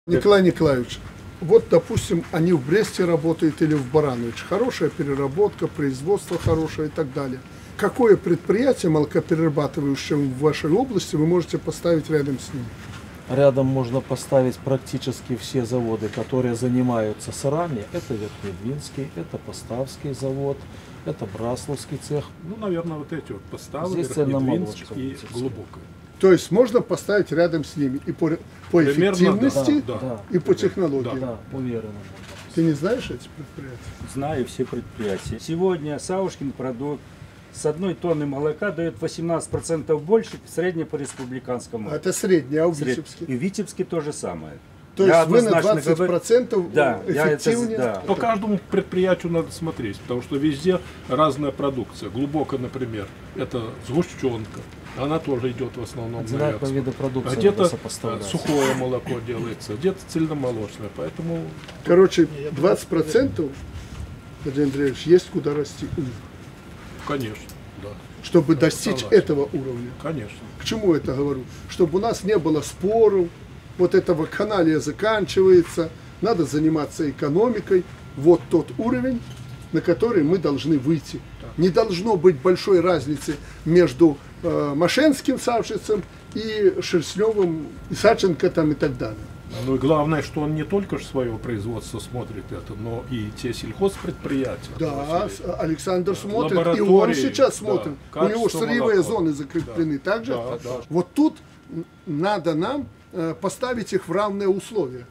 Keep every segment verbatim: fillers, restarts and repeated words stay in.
Николай Николаевич, вот, допустим, они в Бресте работают или в Барановиче. Хорошая переработка, производство хорошее и так далее. Какое предприятие молокоперерабатывающее в вашей области вы можете поставить рядом с ним? Рядом можно поставить практически все заводы, которые занимаются сырами. Это Верхнедвинский, это Поставский завод, это Брасловский цех. Ну, наверное, вот эти вот Поставы, Здесь Верхнедвинск цельномолочка и Глубокое. То есть можно поставить рядом с ними и по, по эффективности, да, да, и по технологии. Да, уверенно. Ты не знаешь эти предприятия? Знаю все предприятия. Сегодня Савушкин продукт с одной тонны молока дает восемнадцать процентов больше среднее по республиканскому. А это среднее, а в Сред... Витебске? И в Витебске то же самое. То Я есть вы на однозначно двадцать процентов Да, я это- эффективнее? да. По каждому предприятию надо смотреть, потому что везде разная продукция. Глубоко, например, это сгущенка. Она тоже идет в основном на Одинаковые экспорт. виды А продукции где-то надо сопоставлять. сухое молоко делается, где-то цельномолочное. Поэтому Короче, двадцать процентов, Владимир Андреевич, есть куда расти у них, конечно, да, чтобы достичь согласен. этого уровня. конечно. К чему это говорю? Чтобы у нас не было споров, вот этого каналия заканчивается, надо заниматься экономикой. Вот тот уровень, на который мы должны выйти. Не должно быть большой разницы между э, Мошенским Савшицем и Шерстневым, и Саченко там и так далее. Ну и главное, что он не только ж свое производство смотрит это, но и те сельхозпредприятия. Да, с- Александр смотрит, и он Лаборатории, сейчас да, смотрит. У него качество сырьевые молока. зоны закреплены Да, также. да, да. Вот тут м, надо нам э, поставить их в равные условия.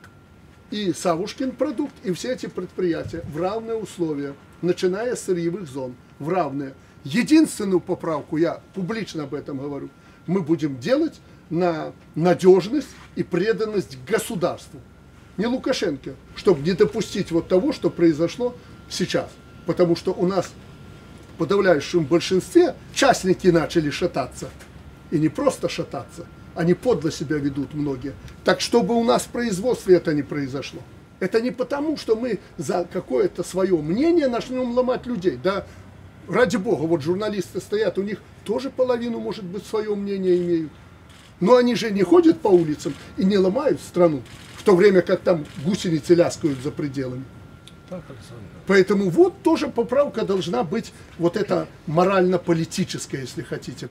И Савушкин продукт, и все эти предприятия в равные условия, начиная с сырьевых зон, в равные. Единственную поправку, я публично об этом говорю, мы будем делать на надежность и преданность государству. Не Лукашенко, чтобы не допустить вот того, что произошло сейчас. Потому что у нас в подавляющем большинстве частники начали шататься. И не просто шататься, они подло себя ведут многие. Так чтобы у нас в производстве это не произошло. Это не потому, что мы за какое-то свое мнение начнем ломать людей. Да, ради бога, вот журналисты стоят, у них тоже половину, может быть, свое мнение имеют. Но они же не ходят по улицам и не ломают страну, в то время как там гусеницы ляскают за пределами. Так, Александр. Поэтому вот тоже поправка должна быть вот эта морально-политическая, если хотите.